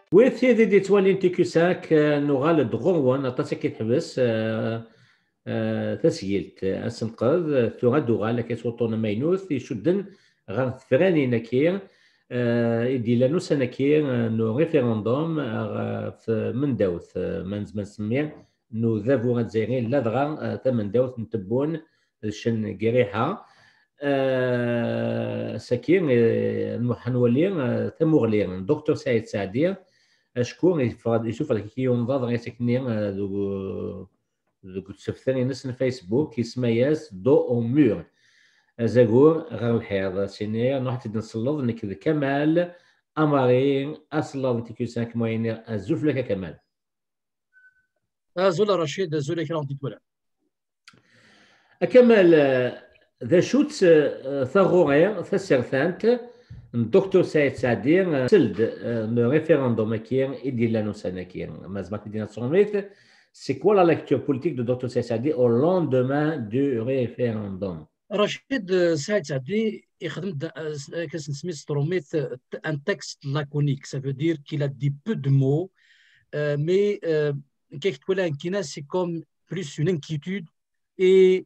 وثي دي توالين تيكوساك نغال دغوان اطاسا كيتحبس تسجيلت اسنقذ تغدو غالا كيسوطون ماينوث يشدن غير ثفراني نكير يدي لانو سنكير نو ريفيروندوم في من داوث من سمير نو ذافو غتزايرين لا دغا ثمن داوث نتبون شن قريحه سكين نولي ثموغلير دكتور سعيد سعدي اشكون يشوف هذاك كي ينضاد غير سكني دوك تسفتني ناس الفيسبوك يسمياس دو او مور زاكور غير الحيض سيني نروح نصلض نكذا كمال امارين اصلض تيكو 5 موين الزوف لك كمال زولا رشيد زولا كلام تتولى كمال ذا شوت ثغورير ثسرثانت الدكتور سعيد سعدي سلد لو ريفيروندوم كير يدير لنا سنه كير مازال دينا تصوميت سي كوا لا ليكتور بوليتيك دو دكتور سعيد سعدي او لوندومان دو ريفيروندوم رشيد سعيد سعدي يخدم كنسمي ستروميت ان تكست لاكونيك سا فو دير كيل ا دي بو دو مو مي كيف تقول كينا سي كوم بلوس اون انكيتود اي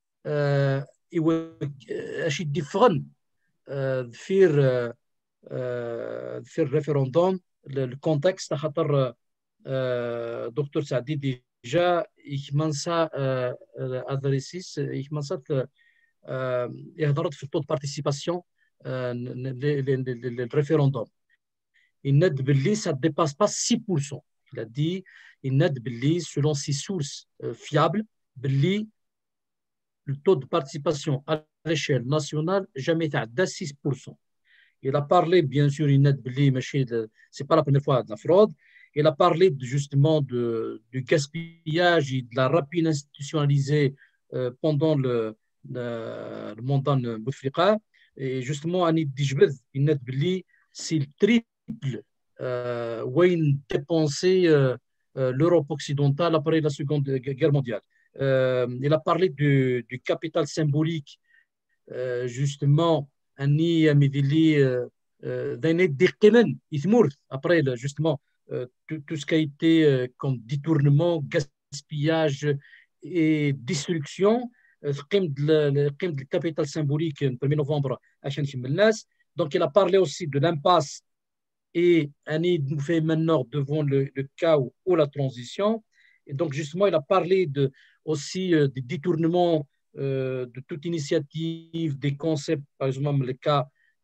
اش ديفرن في الريفيروندوم الكونتكست خاطر دكتور سعدي ديجا يكمنسا ادريسيس يكمنسا يهضرت في الطو بارتيسيباسيون للريفيروندوم يند باللي ça dépasse pas 6%. Il a dit يند باللي selon ses sources fiables باللي le taux de participation à l'échelle nationale jamais تعدى 6%. Il a parlé, bien sûr, c'est pas la première fois de la fraude. Il a parlé justement du gaspillage et de la rapine institutionnalisée pendant le mandat de Bouteflika. Et justement, Annie Dijbed, c'est le triple où il dépensait l'Europe occidentale après la Seconde Guerre mondiale. Il a parlé du capital symbolique, justement. أني مدلي دايني دي قيمن يثمر après justement tout ce qui a été comme détournement, gaspillage et destruction قيمة le capital symbolique le 1er novembre عشان يشمل الناس. Donc il a parlé aussi de l'impasse et أني nous fait maintenant devant le chaos ou la transition. Et donc justement il a parlé aussi des détournements de toute initiative, des concepts, par exemple le cas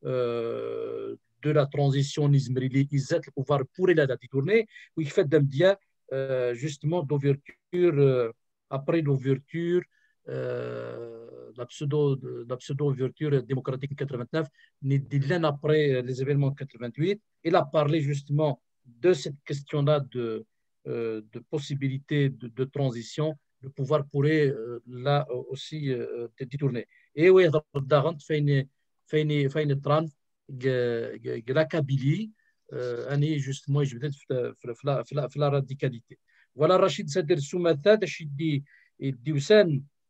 de la transition Nizmrili, ils aident le pouvoir pour la détourner, où il fait d'un bien justement d'ouverture, après l'ouverture, la pseudo-ouverture démocratique en 89, l'an après les événements 88, il a parlé justement de cette question-là de possibilité de transition. Le pouvoir pourrait là aussi détourner. Et oui, Darant fait une trame la Kabylie, justement, je vais être la radicalité. Voilà, Rachid Sadir Soumata, Rachid Dioussen,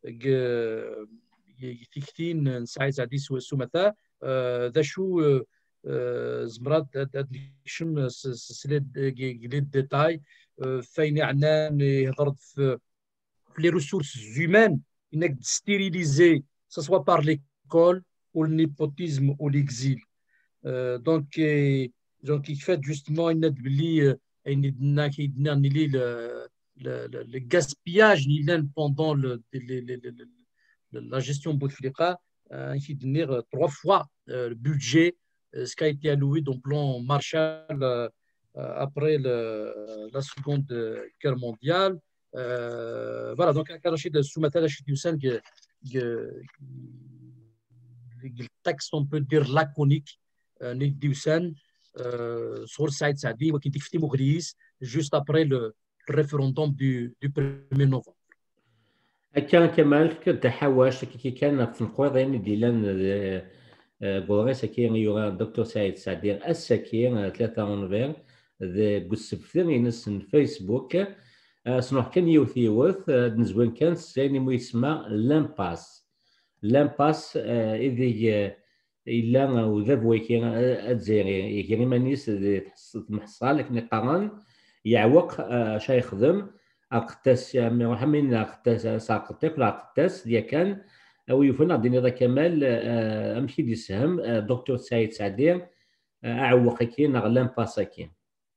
يتكتين سعيد عدي سومتا ذا شو زمرات شن سلسلة جليد ديتاي فين عنان يهضر في les ressources humaines, il est stérilisé, que ce soit par l'école ou le népotisme ou l'exil. Donc, il fait justement le gaspillage pendant la gestion Bouteflika, il donne 3 fois le budget, ce qui a été alloué dans le plan Marshall après la Seconde Guerre mondiale. Voilà, donc Rachid Soumata, Rachid Youssef, le texte, on peut dire laconique, Youssef, sur Saïd Saadi, qui était Mougris, juste après le référendum du 1er novembre. كان كمال كنت حواش كي كان في القويضين ديال بوغي سكين يورا الدكتور سعيد سعدير السكين 3 نوفمبر ذا قسبتين ينس فيسبوك سنوح كان يوث نزوين كان سيني مو يسمى لامباس إذا إلا وذاب ويكي أتزيري يكي مانيس محصال لكن قران يعوق شا يخدم أقتاس محمد أقتاس ساقتك ولا أقتاس ديال كان أو يفن عندي نضا كمال أمشي دي سهم دكتور سعيد سعدير أعوق كي نغلام باساكي.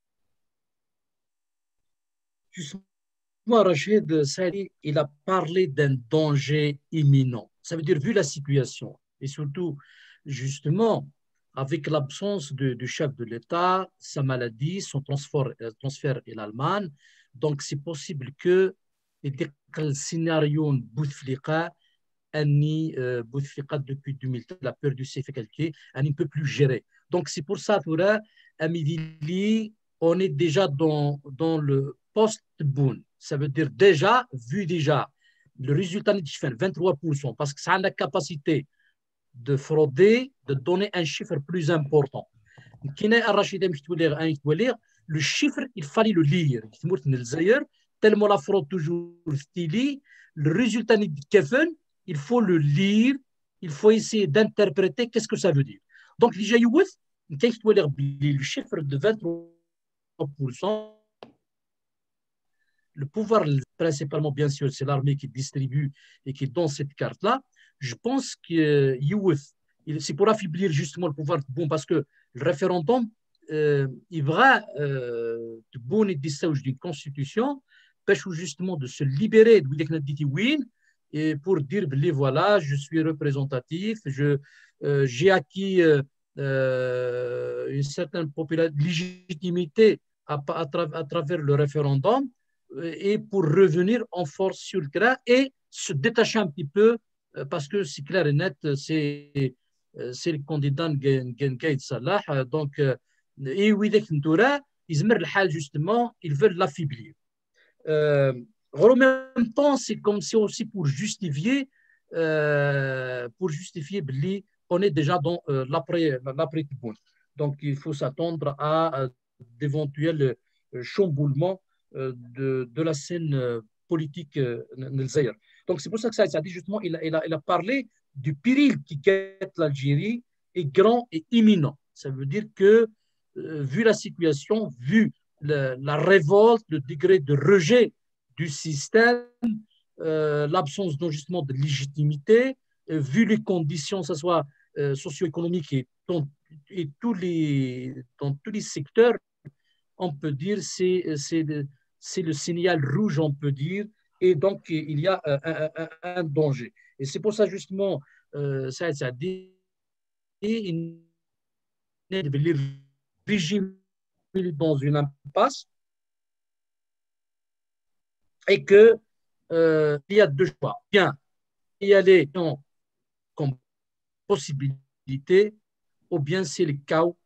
Justement, Rachid Sali, il a parlé d'un danger imminent. Ça veut dire, vu la situation, et surtout, justement, avec l'absence du chef de l'État, sa maladie, son transfert en Allemagne, donc c'est possible que le scénario Bouteflika, Bouteflika depuis 2000, la perdu ses facultés, on ne peut plus gérer. Donc c'est pour ça, à Midili, on est déjà dans le post-boom. Ça veut dire déjà, vu déjà le résultat de 23%, parce que ça a la capacité de frauder, de donner un chiffre plus important. Le chiffre, il fallait le lire. Tellement la fraude toujours stylée, le résultat de Kevin, il faut le lire, il faut essayer d'interpréter qu'est-ce que ça veut dire. Donc, le chiffre de 23%, le pouvoir, principalement, bien sûr, c'est l'armée qui distribue et qui donne cette carte-là. Je pense que c'est pour affaiblir justement le pouvoir de bon, parce que le référendum, il va de bonne et d'une constitution, pêche justement de se libérer de win et pour dire, voilà, je suis représentatif, j'ai acquis une certaine légitimité à travers le référendum, et pour revenir en force sur le terrain et se détacher un petit peu, parce que c'est clair et net, c'est le candidat Gaïd Salah. Donc, et Widek Ntoura, justement, ils veulent l'affaiblir. En même temps, c'est comme si aussi pour justifier, on est déjà dans l'après-Tiboun. Donc, il faut s'attendre à d'éventuels chamboulements de la scène politique Zaïre. Donc, c'est pour ça que ça a dit justement, il a parlé du péril qui guette l'Algérie est grand et imminent. Ça veut dire que, vu la situation, vu la révolte, le degré de rejet du système, l'absence justement de légitimité, vu les conditions, que ce soit socio-économiques et dans tous les secteurs, on peut dire c'est le signal rouge, on peut dire, et donc il y a un danger. Et c'est pour ça justement, ça a dit, le régime dans une impasse et que il y a deux choix. Bien, y aller comme possibilité, ou bien c'est le chaos.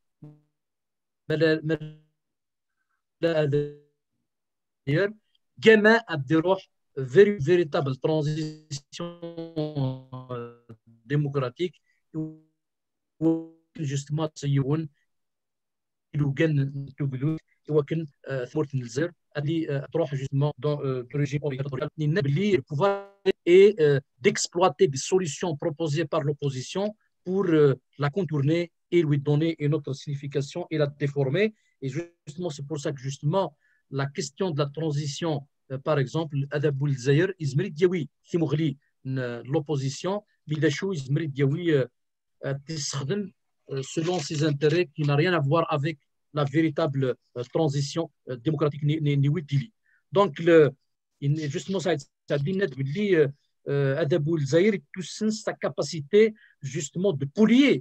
Gamin a des véritable transition démocratique où justement ولكن ثورة الجزائر اللي تروح justement dans le régime le pouvoir est d'exploiter des solutions proposées par l'opposition pour la contourner et lui donner une autre signification et la déformer. Et justement, c'est pour ça que justement la question de la transition, par exemple, Adabou Zaïr, Izmri Diawi, qui mourli l'opposition, Bidachou, Izmri Diawi, selon ses intérêts, qui n'a rien à voir avec la véritable transition démocratique ni Ouidili. Donc, justement, ça a dit Adabou Zaïr, tout sa capacité justement de polier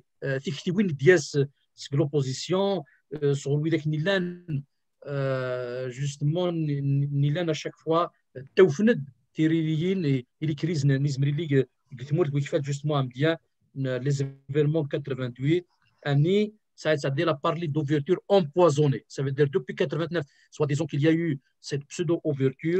l'opposition sur Nilan, justement, Nilan à chaque fois, Tiriliyin et les crises Nizmri justement bien les événements 88, année, ça a dit la parler d'ouverture empoisonnée. Ça veut dire depuis 89, soit disons qu'il y a eu cette pseudo-ouverture,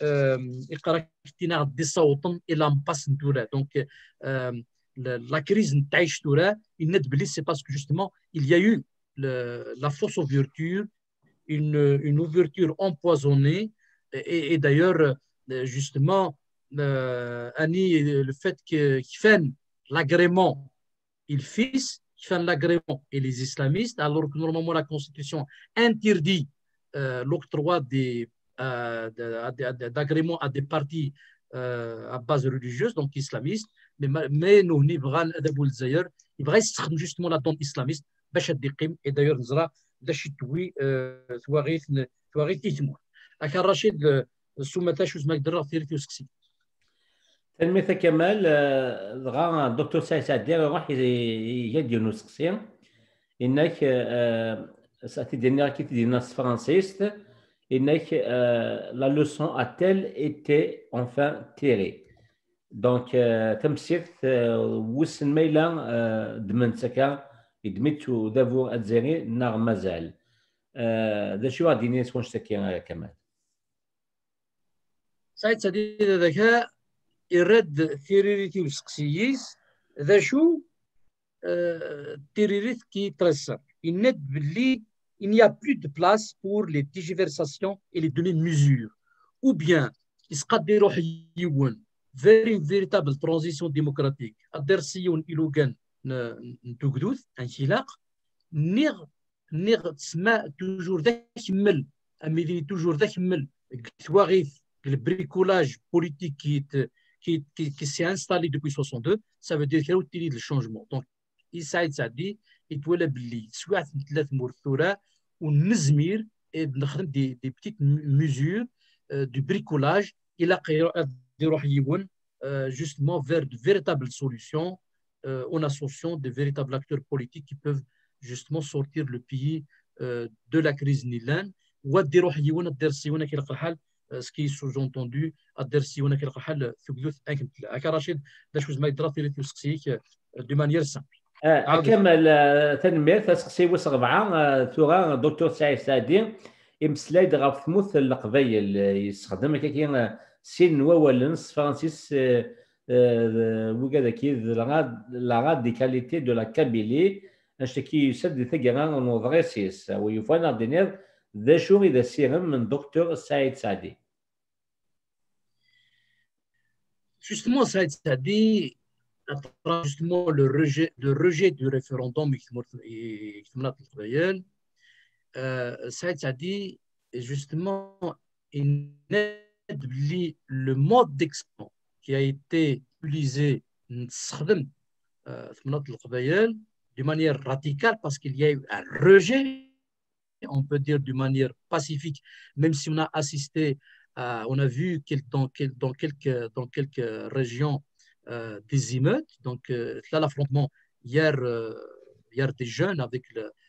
donc la crise c'est parce que justement il y a eu la fausse ouverture, une ouverture empoisonnée, et d'ailleurs justement le fait qu'il fait l'agrément ils fissent qui font l'agrément et les islamistes, alors que normalement la Constitution interdit l'octroi d'agréments à des partis à base religieuse, donc islamistes, mais nous, il va justement la donne islamiste, et d'ailleurs, nous avons تواريث إثمور. أكان رشيد سومتا شوز ما يقدر ثيرتي وسكسي. تلميذ كمال دغا الدكتور سعيد سعدي راح يدير نسكسي إنك سأتي دينا كي تدينا فرانسيست إنك la leçon a-t-elle été enfin tirée. Donc تمسيت وسن ميلا دمنتك يدمتو دافو أتزيري نار مازال. ذا شو غادي نسون شتكي كمال. سعيد سعدي ذاك يرد ثيريريتي وسقسييس ذا شو ثيريريت كي ترسر يند باللي il n'y a plus de place pour les tergiversations et les demi-mesures ou bien يسقط يروح يون vers une véritable transition démocratique الدرسيون إلوغان نتوكدوث انشلاق نيغ تسمى توجور ذاك يمل اميدي توجور ذاك يمل كتواغيث البريكولاج بوليتيك qui s'est installé depuis 62 ça veut dire qu'il y a eu le changement donc يساعد سعدي يتولى باللي سواء ثلاث مرثوره ونزمير نخدم دي بتيت ميزور دو بريكولاج الى يروح يون justement vers de véritables solutions en associant de véritables acteurs politiques qui peuvent justement sortir le pays de la crise nilane وديروح يون الدرسيونه كي لقى الحال ce qui est sous-entendu الدرسيونه كي لقى الحال ثبوت انكم اكا رشيد داش واش ما يدرا ثيريتي وسقسيك دو مانيير سامبل كمل تنمير تسقسي وس ربعه ثورا دكتور سعيد سعدي امسلايد غاف ثموث القبايل يستخدم كي سين وولنس فرانسيس وكذا كي لا راديكاليتي دو لا كابيلي اشتكي يسد ثقرا نوضريسيس ويفانا دينير ذا شو اذا سيرم من دكتور سعيد سعدي. Justement, Saïd Sadi, justement le rejet du référendum Saïd Sadi, justement, le mode d'expression qui a été utilisé de manière radicale parce qu'il y a eu un rejet, on peut dire d'une manière pacifique, même si on a assisté, on a vu dans quelques régions des émeutes. Donc là, l'affrontement hier des jeunes avec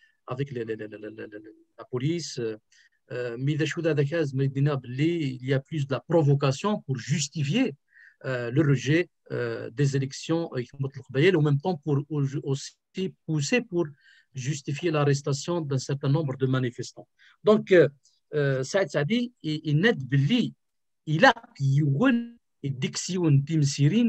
la police. Mais il y a plus de la provocation pour justifier le rejet des élections en même temps pour aussi pousser pour justifier l'arrestation d'un certain nombre de manifestants. Donc, Saïd Sadi, il a une diction timsirine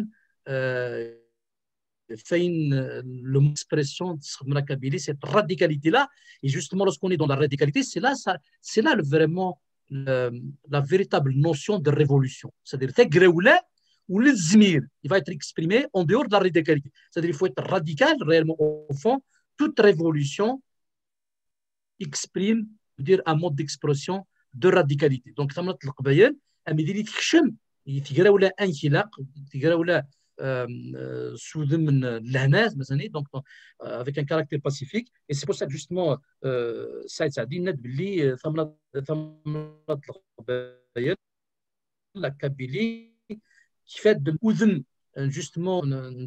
l'expression de la Kabylie, cette radicalité-là. Et justement, lorsqu'on est dans la radicalité, c'est là vraiment la véritable notion de révolution. C'est-à-dire, ou le zmir, il va être exprimé en dehors de la radicalité. C'est-à-dire qu'il faut être radical, réellement, au fond. Toute révolution exprime dire, un mode d'expression de radicalité. Donc, donc avec un caractère pacifique. Et c'est pour ça que justement, Saïd Sadi, la Kabylie, qui fait de justement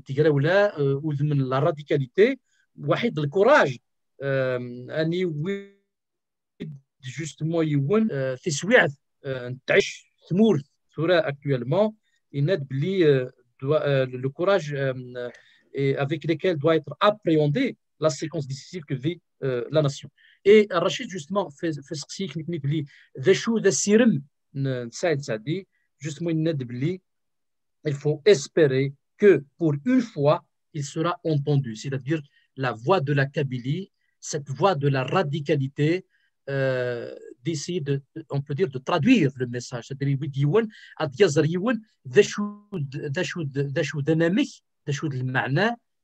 la radicalité, واحد الكوراج اني justement يون في سويعة تعيش ثمور ثورة actuellement يناد بلي le courage avec lequel doit être appréhendée la séquence décisive que vit la nation. Et Rachid justement fait ce qui est بلي ذا شو ذا سيرم سعيد سعدي justement يناد بلي il faut espérer que pour une fois il sera entendu, c'est-à-dire la voix de la Kabylie, cette voix de la radicalité, d'essayer on peut dire, de traduire le message. C'est-à-dire,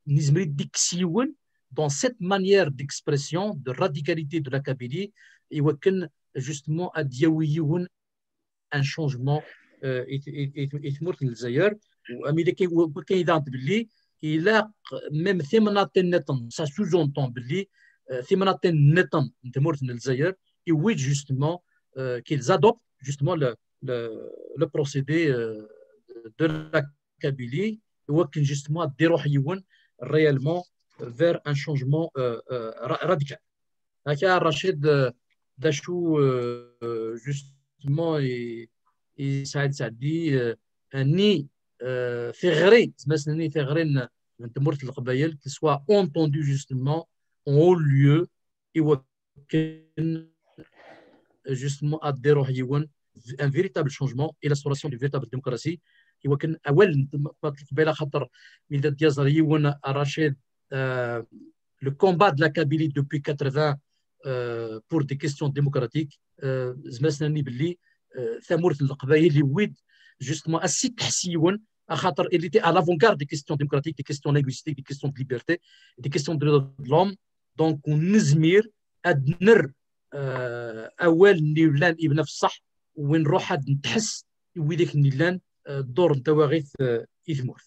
نزمري ديك سيون dans cette manière d'expression de radicalité de la Kabylie يمكن justement à دياويون un changement يتمر في الجزائر وامريكا كاين اذا باللي الى ميم ثمناتين نتن سا سوزونطون باللي ثمناتين نتن تمر في الجزائر يويد justement qu'ils adoptent justement le procédé de la Kabylie يمكن justement ديروحيون réellement vers un changement radical. هكا رشيد داشو justement يساعد سعدي اني ثغري مثلا ثغرين من تمرت القبائل qui soit entendu justement en haut lieu يمكن justement adhérer يون un véritable changement et l'instauration d'une véritable démocratie يمكن اول القبائل خاطر ميلاد ديازر يون رشيد le combat de la Kabylie depuis 80 pour des questions démocratiques زمسناني باللي ثمورة القبائل اللي ويد justement اسي تحسيون خاطر اللي تي à l'avant-garde des questions démocratiques des questions linguistiques des questions de liberté des questions de l'homme donc ونزمير ادنر اول اللي ولان ابن في الصح وين نروح حد نتحس ويديك اللي الدور نتاواغيث إثمورث.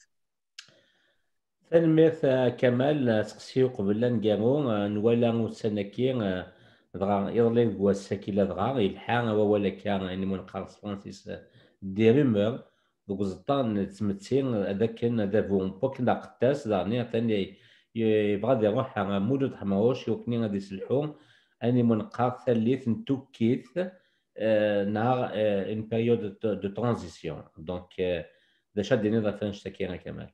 تنميت كمال سقسيو قبل نقامو نوالا وسنكي دغا يضلي واساكيلا دغا يلحا ولا كان اني منقرص فرانسيس دي ريمور دوك زطان تمتين هذاك هذا فون بوك دا قداس داني ثاني يبغى يروح مولود حماوش يوكني غادي يسلحو اني منقار ثالث نتوكيت نهار ان بيريود دو ترانزيسيون دونك دا شاديني دا فانش تاكينا كمال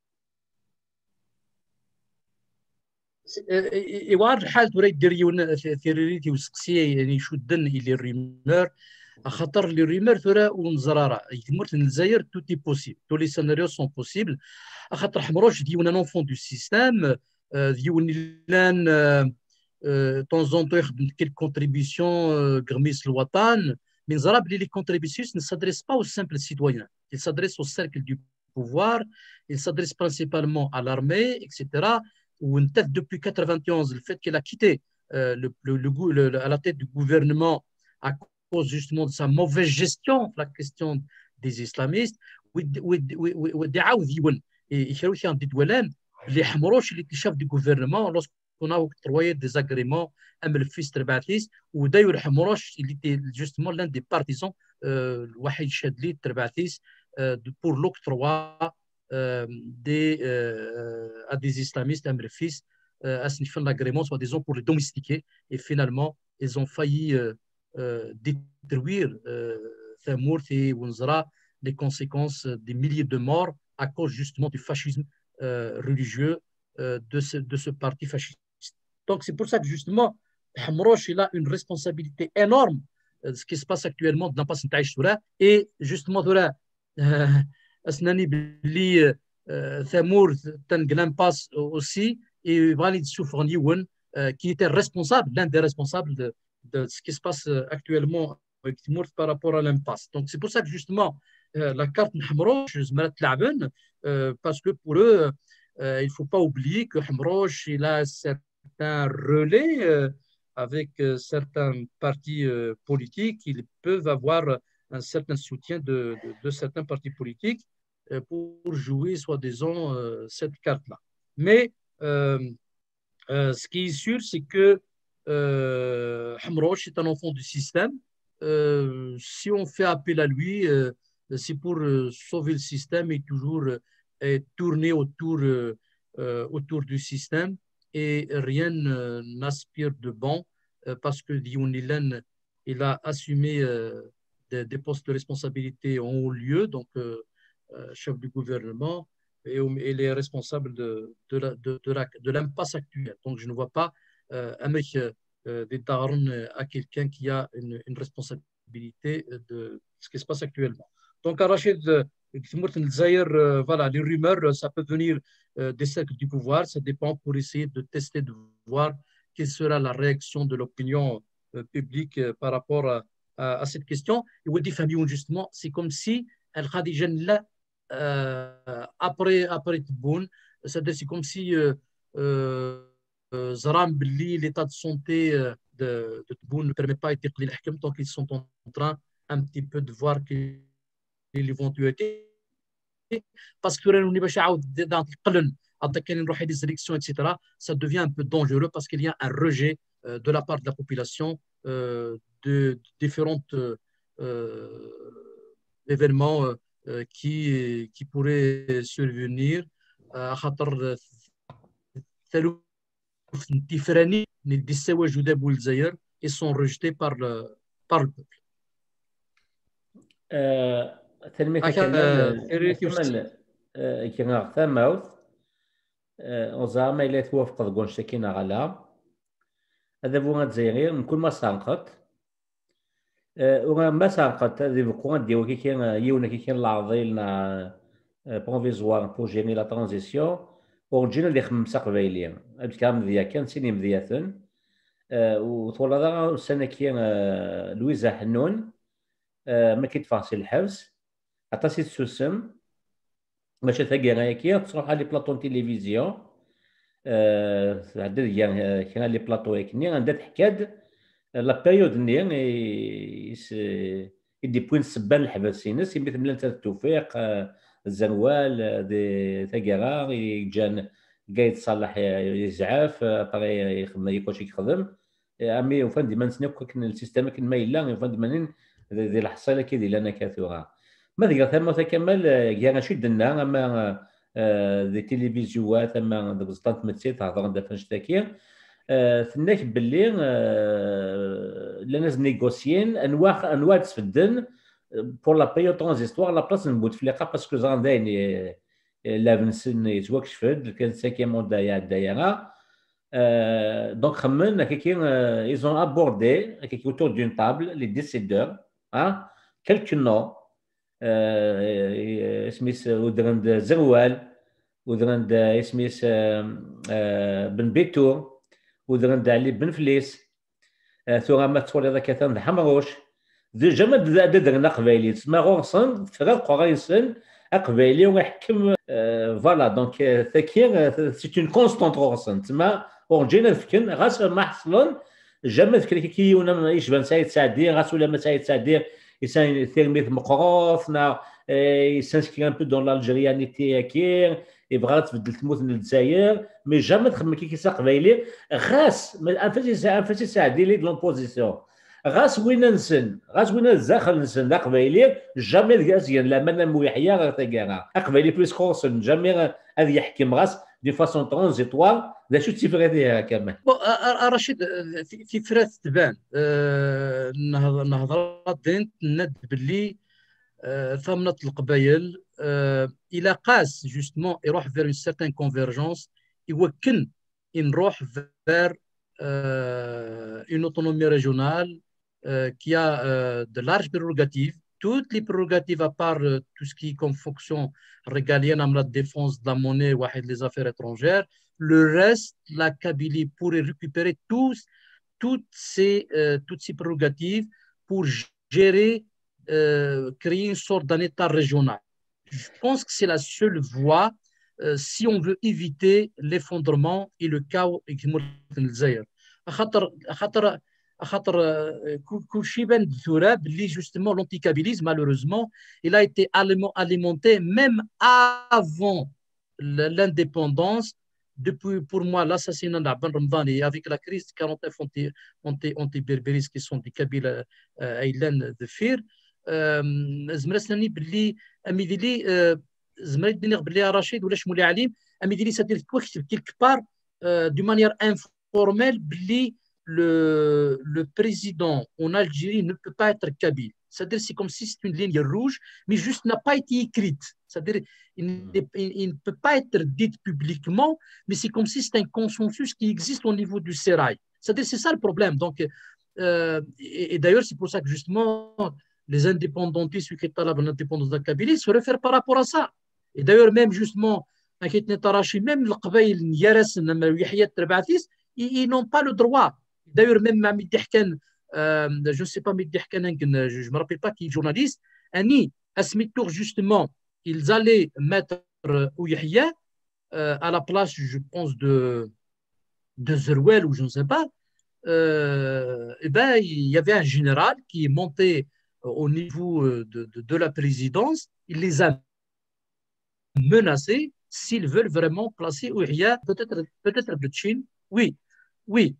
يوار الحال تريد ديريون ثيريتي وسقسيه يعني شدن الى الريمور خاطر لي ريمور ثرا ونزراره يتمرت الجزائر توتي بوسيبل تو لي سيناريو سون بوسيبل خاطر حمروش ديون ان اونفون دو سيستيم ديون لان طون زون تو يخدم كيل كونتريبيسيون غرميس الوطن من زرا بلي لي كونتريبيسيون ne s'adressent pas aux simples citoyens ils s'adressent au cercle du pouvoir ils s'adressent principalement à l'armée etc. ou une tête depuis 91, le fait qu'elle a quitté à la tête du gouvernement à cause justement de sa mauvaise gestion, la question des islamistes, les حمروش اللي شاف du gouvernement lorsqu'on a octroyé des agréments à le fils Terbatis ou d'ailleurs حمروش il était justement l'un des partisans الوحيد شادلي Terbatis pour l'octroi à des islamistes, à mes fils, à signifier l'agrément, soi-disant pour les domestiquer. Et finalement, ils ont failli détruire Thamourt et Wunzra, les conséquences des milliers de morts à cause justement du fascisme religieux de ce parti fasciste. Donc c'est pour ça que justement, Hamroch, il a une responsabilité énorme de ce qui se passe actuellement dans l'impasse Ntaïchoura et justement de la أسناني بلي ثامور تنقلان باس aussi et Walid Soufraniouan qui était responsable, l'un des responsables de ce qui se passe actuellement avec Timour par rapport à l'impasse. Donc c'est pour ça que justement la carte Hamroch, parce que pour eux, il ne faut pas oublier que Hamroch, il a certains relais avec certains partis politiques, ils peuvent avoir un certain soutien de certains partis politiques pour jouer, soi-disant, cette carte-là. Mais ce qui est sûr, c'est que Hamroch est un enfant du système. Si on fait appel à lui, c'est pour sauver le système et toujours tourner autour du système et rien n'aspire de bon parce que Dionilen, il a assumé des postes de responsabilité en haut lieu, donc chef du gouvernement, et les responsables de l'impasse actuelle. Donc je ne vois pas un mec des darons à quelqu'un qui a une responsabilité de ce qui se passe actuellement. Donc à Rachid, voilà, les rumeurs, ça peut venir des cercles du pouvoir, ça dépend pour essayer de tester, de voir quelle sera la réaction de l'opinion publique par rapport à cette question. Et vous dites, justement, c'est comme si elle a déjà là, après Tboun, c'est comme si Zaram Belli, l'état de santé de Tebboune ne permet pas d'établir les Hakim tant qu'ils sont en train un petit peu de voir l'éventualité. Parce que etc., ça devient un peu dangereux parce qu'il y a un rejet de la part de la population de différents événements qui pourraient survenir. خاطر ثالوث انتفراني اللي سوا جداب والجزائر et sont rejetés par le peuple. تلميذ كمل كنا ثماوث وزعما إلا توافق تقول شكينا على هذا بوغا تزيغير من كل ما سانقت وما سانقت هذه بكون ديو كي كان يونا كي كان العضيلنا بروفيزوار بو جيني لا ترانزيسيون ورجينا اللي خمسة قبايليين بكام ذيا كان سيني مذياثن وطول هذا السنة كان لويزا حنون ما كيتفاصل الحبس عطا سيت سوسم ماشي ثقي غايكي تصروح على لي بلاطون تيليفزيون عدد يعني كان لي بلاطو يكني عندها تحكاد لا بيريود ني يدي بوين سبان الحباسينس مثل ملان التوفيق الزنوال دي ثقيرا يجان قايد صالح يزعاف طري يخدم يكون شي يخدم امي وفان ديما نسنيك كن السيستم كن ما الا وفان ديما دي الحصيله كي لنا كثيرا ما ذكر ثم تكمل كاع شي لنا اما دي تيليفزيوات اما بزطات متسيت هضر عندها فاش تاكير ثناك باللي لنا نيغوسيين انواع تفدن بور لا بيريود ترانزيستوار لا بلاص نبوت فليقه باسكو زان داين لافنسن يتوكش فد كان ساكيمون دايره دونك خمن كي ils ont abordé autour d'une table les décideurs quelques noms اسميس ودرند زروال ودرند اسميس بن بيتور ودرند علي بن فليس ثم تولي ذاك ثان حمروش ذي جمد درنا قبايلي تسمى غورسن فرق قرايسن قبايلي ويحكم فوالا دونك ثكير سي اون كونستانت غورسن تسمى ورجينا فكن غاس ما حصلن جمد فكر كي ونا يشبان سعيد سعدي غاس ولا ما سعيد سعدي يسان ثيرميث مقروفنا يسانسكري ان بو دون l'algérianité كي يبغى تبدل تموت من الجزائر مي جامي تخمم كي كيسا قبايلي غاس انفاسي سعدي لي لومبوزيسيون غاس وين نسن غاس وين الزاخل نسن لا قبايلي جامي الكازيان لا مانا مويحيا غير تاكارا قبايلي بليس خورسن جامي هذا يحكم غاس دي فاسون ترانزيتوار لا شو تفرق فيها كمان رشيد في فراس تبان نهضرات دينت ند باللي ثمنة القبائل الى قاس جوستمون يروح فير اون سيرتان كونفيرجونس يوكن نروح فير اون اوتونومي ريجونال qui a de larges prérogatives, toutes les prérogatives à part tout ce qui est comme fonction régalienne, la défense de la monnaie ou les affaires étrangères. Le reste, la Kabylie pourrait récupérer toutes ces prérogatives pour gérer, créer une sorte d'un État régional. Je pense que c'est la seule voie si on veut éviter l'effondrement et le chaos خاطر كل شيء بان ثورة باللي justement l'anticabylisme malheureusement il a été alimenté même avant l'indépendance depuis pour moi l'assassinat d'Aban Ramdani avec la crise 49 anti-berbéristes qui sont des Kabyles Aylan de Fir زمرسني باللي امي لي زمرت بني باللي رشيد ولا شمولي عليم امي لي سادير توكس quelque part d'une manière informelle باللي le président en Algérie ne peut pas être kabyle. C'est-à-dire c'est comme si c'est une ligne rouge, mais juste n'a pas été écrite. C'est-à-dire il ne peut pas être dite publiquement, mais c'est comme si c'est un consensus qui existe au niveau du sérail. C'est-à-dire c'est ça le problème. Donc, et d'ailleurs c'est pour ça que justement les indépendantistes qui talent l'indépendance de la Kabylie se réfèrent par rapport à ça. Et d'ailleurs même justement, même le Qabaïl Yaras, ils n'ont pas le droit. D'ailleurs, même Mehdi Hken, je ne sais pas, Mehdi Hken, je ne me rappelle pas qui est journaliste, Annie, à ce tour justement, ils allaient mettre Ouyahia à la place, je pense, de Zerouel ou je ne sais pas, eh ben, il y avait un général qui est monté au niveau de la présidence. Il les a menacés s'ils veulent vraiment placer Ouria, peut-être de Chine. Oui, oui.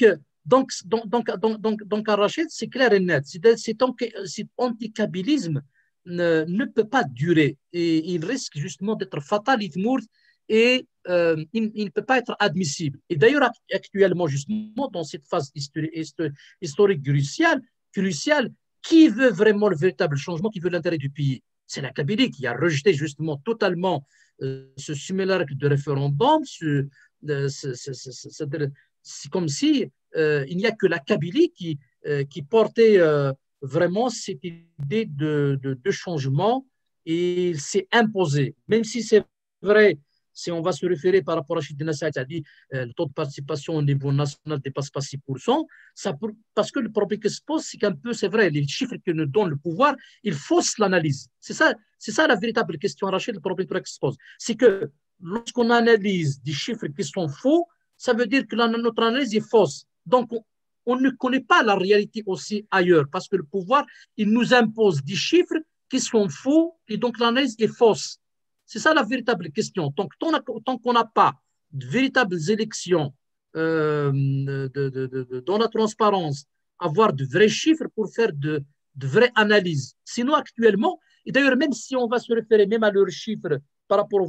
Donc, à Rachid, c'est clair et net. Cet anti-kabylisme ne peut pas durer et il risque justement d'être fatal, et il ne peut pas être admissible. Et d'ailleurs, actuellement, justement, dans cette phase historique cruciale, qui veut vraiment le véritable changement, qui veut l'intérêt du pays? C'est la Kabylie qui a rejeté justement totalement ce simulacre de référendum. C'est comme si il n'y a que la Kabylie qui portait vraiment cette idée de changement, et il s'est imposé. Même si c'est vrai, si on va se référer par rapport à Chidina Saïd, a dit le taux de participation au niveau national ne dépasse pas 6%, parce que le problème qui se pose, c'est qu'un peu, c'est vrai, les chiffres que nous donne le pouvoir, ils faussent l'analyse. C'est ça la véritable question, Rachid, le problème qui se pose. C'est que lorsqu'on analyse des chiffres qui sont faux, ça veut dire que notre analyse est fausse. Donc, on ne connaît pas la réalité aussi ailleurs, parce que le pouvoir, il nous impose des chiffres qui sont faux, et donc l'analyse est fausse. C'est ça la véritable question. Donc, tant qu'on n'a pas de véritables élections dans la transparence, avoir de vrais chiffres pour faire de vraies analyses. Sinon, actuellement, et d'ailleurs, même si on va se référer même à leurs chiffres par rapport au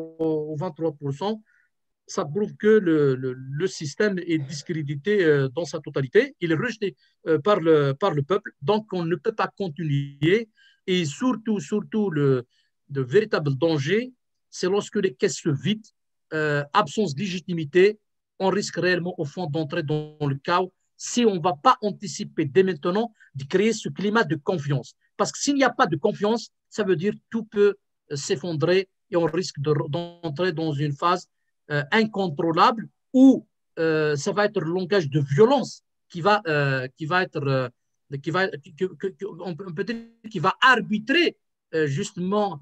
23%, ça prouve que le système est discrédité dans sa totalité. Il est rejeté par le peuple. Donc, on ne peut pas continuer. Et surtout, le véritable danger, c'est lorsque les caisses se vident, absence de légitimité, on risque réellement, au fond, d'entrer dans le chaos si on ne va pas anticiper dès maintenant de créer ce climat de confiance. Parce que s'il n'y a pas de confiance, ça veut dire que tout peut s'effondrer et on risque d'entrer dans une phase incontrôlable où ça va être le langage de violence qui va être on peut dire qui va arbitrer justement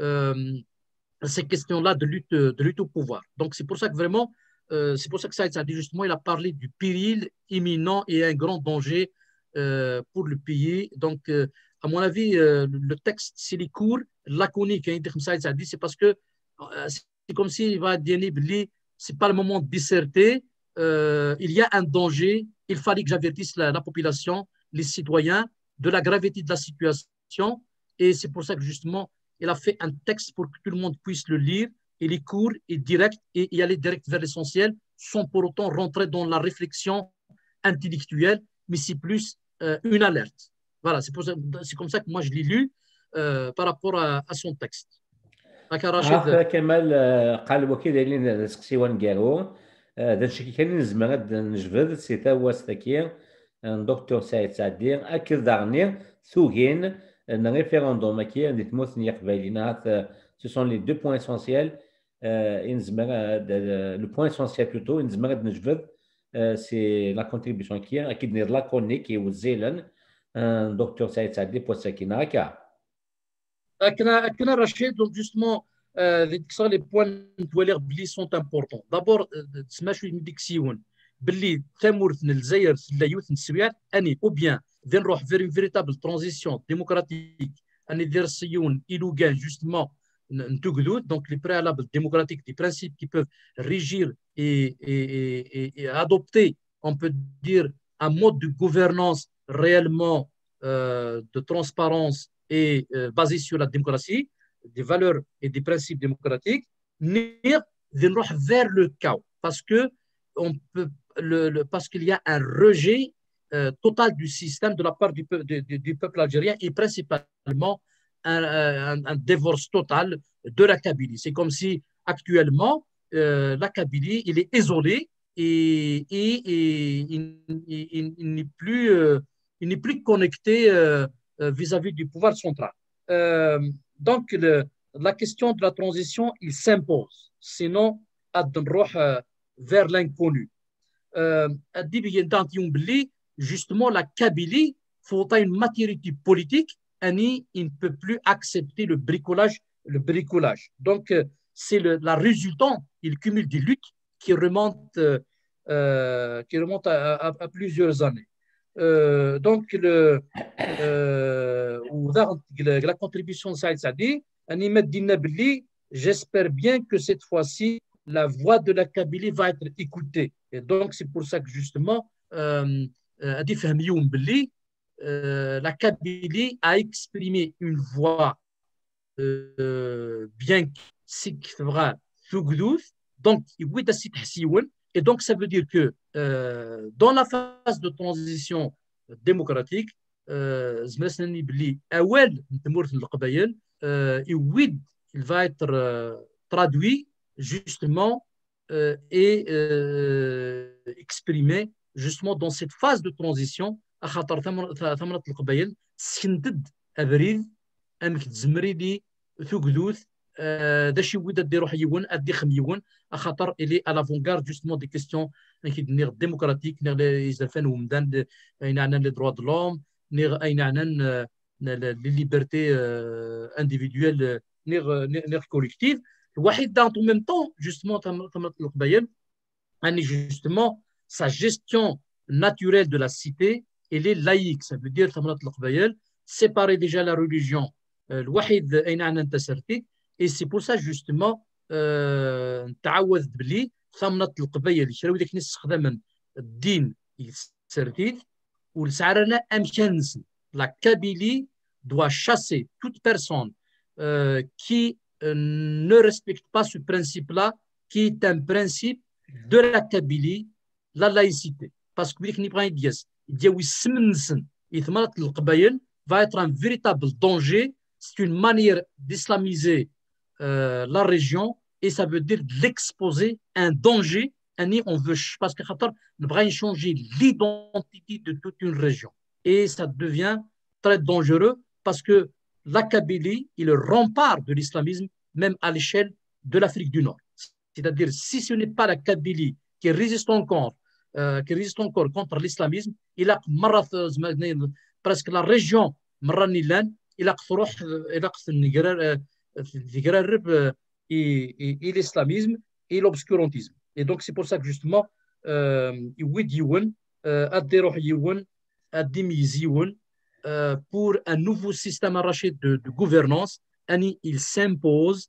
ces questions-là de lutte au pouvoir. Donc c'est pour ça que vraiment c'est pour ça que Saïd Saadi justement il a parlé du péril imminent et un grand danger pour le pays. Donc à mon avis le texte s'il est court, laconique, Saïd Saadi, c'est parce que c'est comme s'il va dire c'est pas le moment de disserter, il y a un danger, il fallait que j'avertisse la population, les citoyens, de la gravité de la situation, et c'est pour ça que justement il a fait un texte pour que tout le monde puisse le lire. Il est court et direct et y aller direct vers l'essentiel sans pour autant rentrer dans la réflexion intellectuelle, mais c'est plus une alerte. Voilà, c'est comme ça que moi je l'ai lu par rapport à son texte. كمال قال الوكيل دايرين سقسيوان كارو هذا الشيء كان نزمر نجبد سي تا هو ستاكي دكتور سعيد سعدي اكد دارني ثوغين ان ريفيروندوم كي عندي تموت نيا قبايلينا سو سون لي دو بوين اسونسيال نزمر لو بوين اسونسيال بلوتو نزمر نجبد سي لا كونتريبيسيون كي اكيد نير لا كوني كي وزيلن دكتور سعيد سعدي بوساكينا كا كنا رشيد. Donc justement les points اللي sont importants. D'abord تسمى شويه نديكسيون باللي تمورث الجزائر لا يوث السويات اني او بيان ذي نروح فير فيريتابل ترانزيسيون ديموكراتيك اني دير سيون إلوغان justement نتوغدود. Donc les préalables démocratiques, des principes qui peuvent régir et adopter, on peut dire, un mode de gouvernance réellement de transparence et basé sur la démocratie, des valeurs et des principes démocratiques, vers le chaos, parce qu'il y a un rejet total du système de la part du peuple algérien et principalement un divorce total de la Kabylie. C'est comme si actuellement la Kabylie il est isolé et il n'est plus connecté vis-à-vis du pouvoir central. Donc, la question de la transition, il s'impose. Sinon, vers l'inconnu. Justement, la Kabylie, il faut une maturité politique, il ne peut plus accepter le bricolage. Donc, c'est la résultante et le cumul des luttes qui remontent à plusieurs années. Donc, la contribution de Saïd Saadi, j'espère bien que cette fois-ci, la voix de la Kabylie va être écoutée. Et donc, c'est pour ça que justement, la Kabylie a exprimé une voix bien donc et donc ça veut dire que dans la phase de transition démocratique il va être traduit justement et exprimé justement dans cette phase de transition امك تزمري لي ثقدوث داش يود دي روح يون ادي خم يون خاطر الي على لافونغارد جوستمون دي كيستيون نيغ ديموكراتيك نيغ لي زفان ومدان اين عنا لي دروا دو لوم نيغ اين عنا لي ليبرتي انديفيدويل نيغ كوليكتيف الوحيد دان طون ميم طون جوستمون تمرت القبايل اني جوستمون sa gestion naturelle de la cité elle est laïque, ça veut dire تمرت القبايل séparer déjà la religion الوحيد اين عنا انتسرتي et c'est pour ça justement تعوذ بلي ثمنة القبيل يشراو ديك نستخدم الدين سرتيت والسعرنا امشانس la Kabylie doit chasser toute personne qui ne respecte pas ce principe-là qui est un principe de la Kabylie la laïcité parce que بليك نبغي يديس يديو يسمنسن يثمنة القبيل va être un véritable danger. C'est une manière d'islamiser la région et ça veut dire de l'exposer à un danger. On veut, parce que on va changer l'identité de toute une région. Et ça devient très dangereux parce que la Kabylie est le rempart de l'islamisme, même à l'échelle de l'Afrique du Nord. C'est-à-dire, si ce n'est pas la Kabylie qui résiste encore contre l'islamisme, il a presque la région مرة إلى تروح إلى تقرب et l'islamisme et l'obscurantisme. Et donc c'est pour ça que justement يود يون أدي روح يون أدي ميز يون pour un nouveau système arraché de gouvernance il s'impose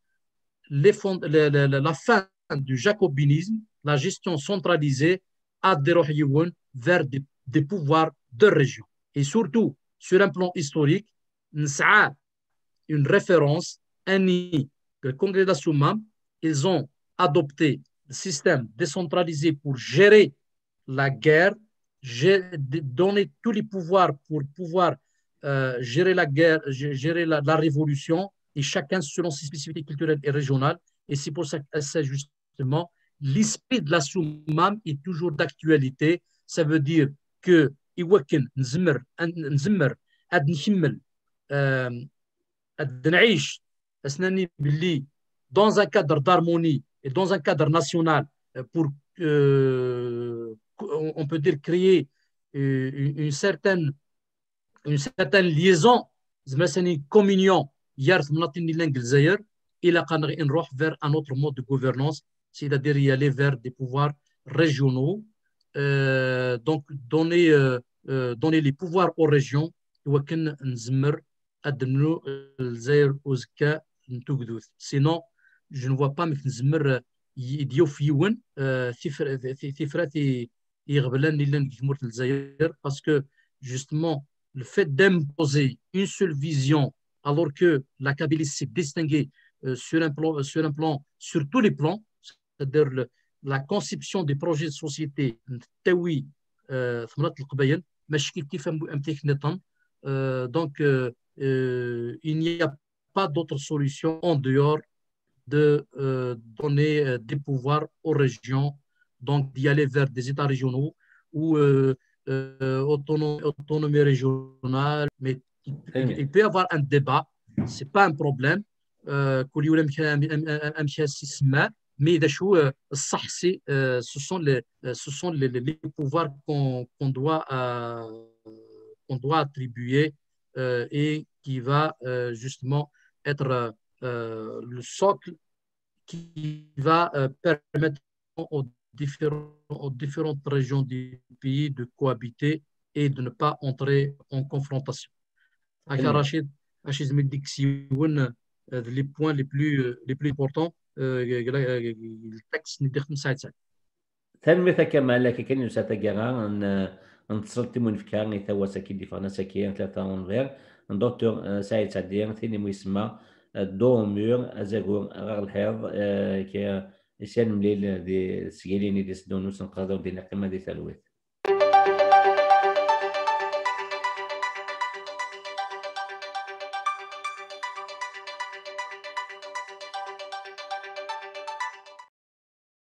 la fin du jacobinisme, la gestion centralisée أدي روح يون vers des pouvoirs de région. Et surtout sur un plan historique, une référence, le Congrès d'Assoumam, ils ont adopté le système décentralisé pour gérer la guerre, donner tous les pouvoirs pour pouvoir gérer la guerre, gérer la révolution, et chacun selon ses spécificités culturelles et régionales. Et c'est pour ça que c'est justement l'esprit de l'Assoumam est toujours d'actualité. Ça veut dire que يوكن نزمر عاد نكمل عاد نعيش اسناني باللي dans un cadre d'harmonie et dans un cadre national pour on peut dire créer une certaine liaison زعما ثاني communion يارث مناطين اللي الجزائر الى قنغي نروح vers un autre mode de gouvernance c'est-à-dire y aller vers des pouvoirs régionaux. Donc donner les pouvoirs aux régions وكن نزمر أدنو الجزائر وزكا نتوكدوث sinon je ne vois pas مك نزمر يديو في يون ثفراتي يغبلان لنا جمهورية الجزائر parce que justement le fait d'imposer une seule vision alors que la Kabylie s'est distinguée sur tous les plans, c'est-à-dire la conception des projets de société تاوي ثمرات القبائل ماشي كيف امتحنتهم donc il n'y a pas d'autre solution en dehors de donner des pouvoirs aux régions, donc d'y aller vers des États régionaux ou autonomie régionale. Mais il peut y avoir un débat, ce n'est pas un problème. Mais ce sont les pouvoirs qu'on doit attribuer et qui va justement être le socle qui va permettre aux différentes régions du pays de cohabiter et de ne pas entrer en confrontation. Rachid, les points les plus importants, le texte n'est pas ثان كما لك كان يساتا جرا ان تصلت من فكار ني ثوا ساكي دي فانا ساكي ثلاثة اونفير ان دكتور سعيد سعدير ثاني مو يسمى دو مور ازاغور غير الحيض كي يسان مليل دي سياليني دي سدونوس نقدروا دينا قيمة دي ثالوث